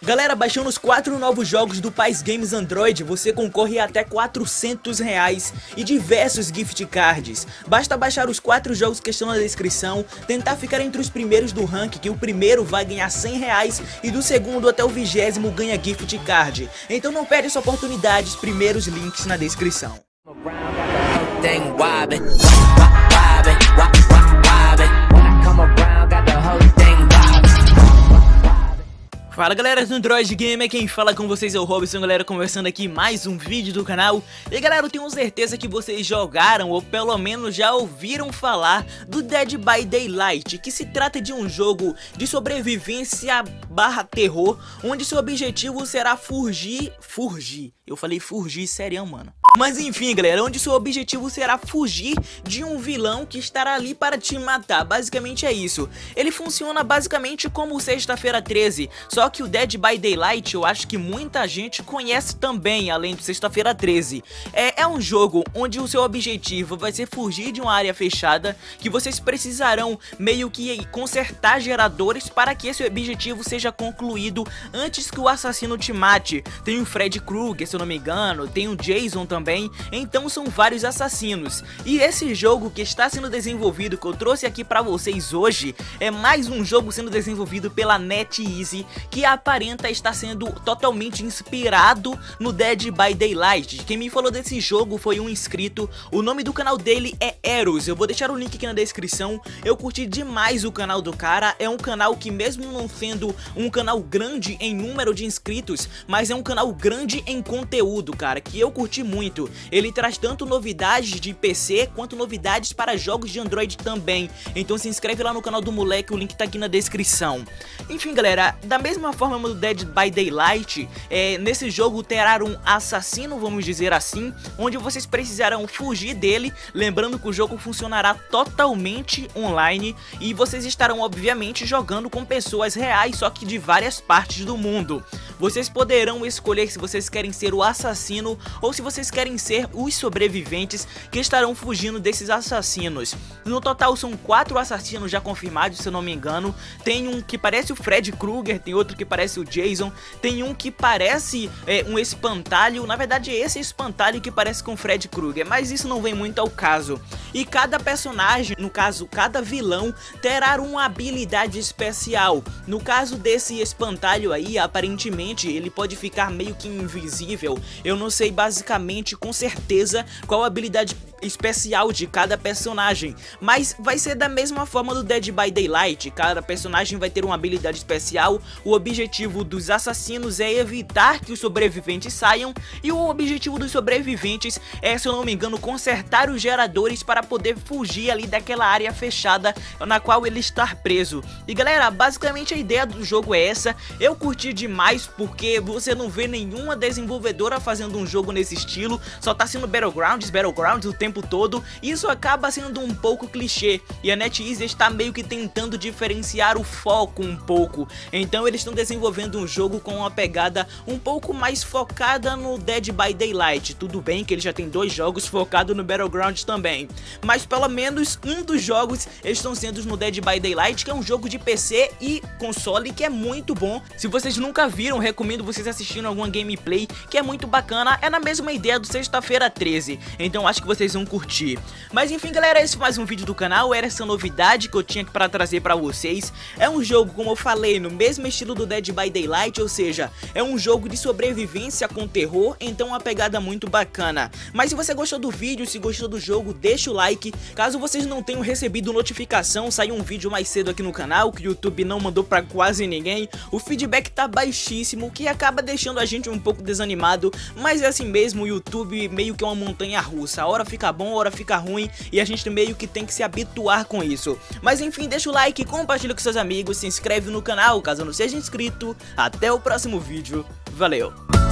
Galera, baixando os 4 novos jogos do Paz Games Android, você concorre a até R$400 e diversos gift cards. Basta baixar os 4 jogos que estão na descrição, tentar ficar entre os primeiros do ranking, que o primeiro vai ganhar R$100 e do segundo até o 20º ganha gift card. Então não perde essa oportunidade, os primeiros links na descrição. Fala galera do Android Gamer, quem fala com vocês é o Robson, galera, conversando aqui mais um vídeo do canal. E galera, eu tenho certeza que vocês jogaram ou pelo menos já ouviram falar do Dead by Daylight, que se trata de um jogo de sobrevivência barra terror, onde seu objetivo será fugir, eu falei fugir, sério, mano. Mas enfim galera, onde seu objetivo será fugir de um vilão que estará ali para te matar, basicamente é isso. Ele funciona basicamente como o Sexta-feira 13, só que o Dead by Daylight eu acho que muita gente conhece também, além do Sexta-feira 13. É um jogo onde o seu objetivo vai ser fugir de uma área fechada, que vocês precisarão meio que consertar geradores para que esse objetivo seja concluído antes que o assassino te mate. Tem o Freddy Krueger, se eu não me engano, tem o Jason também, então são vários assassinos. E esse jogo que está sendo desenvolvido, que eu trouxe aqui pra vocês hoje, é mais um jogo sendo desenvolvido pela NetEase, que aparenta estar sendo totalmente inspirado no Dead by Daylight. Quem me falou desse jogo foi um inscrito, o nome do canal dele é Eros, eu vou deixar o link aqui na descrição. Eu curti demais o canal do cara, é um canal que mesmo não sendo um canal grande em número de inscritos, mas é um canal grande em conteúdo, cara, que eu curti muito. Ele traz tanto novidades de PC quanto novidades para jogos de Android também, então se inscreve lá no canal do moleque, o link tá aqui na descrição. Enfim galera, da mesma forma do Dead by Daylight, nesse jogo terá um assassino, vamos dizer assim, onde vocês precisarão fugir dele, lembrando que o jogo funcionará totalmente online e vocês estarão obviamente jogando com pessoas reais, só que de várias partes do mundo. Vocês poderão escolher se vocês querem ser o assassino ou se vocês querem ser os sobreviventes que estarão fugindo desses assassinos. No total são 4 assassinos já confirmados, se eu não me engano. Tem um que parece o Freddy Krueger, tem outro que parece o Jason, tem um que parece um espantalho, na verdade esse espantalho que parece com o Freddy Krueger, mas isso não vem muito ao caso. E cada personagem, no caso cada vilão, terá uma habilidade especial. No caso desse espantalho aí, aparentemente ele pode ficar meio que invisível. Eu não sei basicamente com certeza qual a habilidade especial de cada personagem, mas vai ser da mesma forma do Dead by Daylight. Cada personagem vai ter uma habilidade especial. O objetivo dos assassinos é evitar que os sobreviventes saiam, e o objetivo dos sobreviventes é, se eu não me engano, consertar os geradores para poder fugir ali daquela área fechada na qual ele está preso. E galera, basicamente a ideia do jogo é essa. Eu curti demais porque você não vê nenhuma desenvolvedora fazendo um jogo nesse estilo, só tá sendo Battlegrounds o tempo todo. Isso acaba sendo um pouco clichê e a NetEase está meio que tentando diferenciar o foco um pouco. Então eles estão desenvolvendo um jogo com uma pegada um pouco mais focada no Dead by Daylight. Tudo bem que ele já tem 2 jogos focados no Battlegrounds também, mas pelo menos um dos jogos estão sendo no Dead by Daylight, que é um jogo de PC e console que é muito bom. Se vocês nunca viram, recomendo vocês assistirem alguma gameplay que é muito bacana. É na mesma ideia do Sexta-feira 13, então acho que vocês vão curtir. Mas enfim galera, esse foi mais um vídeo do canal, era essa novidade que eu tinha para trazer para vocês. É um jogo, como eu falei, no mesmo estilo do Dead by Daylight, ou seja, é um jogo de sobrevivência com terror, então uma pegada muito bacana. Mas se você gostou do vídeo, se gostou do jogo, deixa o like. Caso vocês não tenham recebido notificação, saiu um vídeo mais cedo aqui no canal, que o YouTube não mandou para quase ninguém. O feedback tá baixíssimo, que acaba deixando a gente um pouco desanimado, mas é assim mesmo, o YouTube meio que é uma montanha russa, a hora fica bom, a hora fica ruim, e a gente meio que tem que se habituar com isso. Mas enfim, deixa o like, compartilha com seus amigos, se inscreve no canal caso não seja inscrito. Até o próximo vídeo, valeu!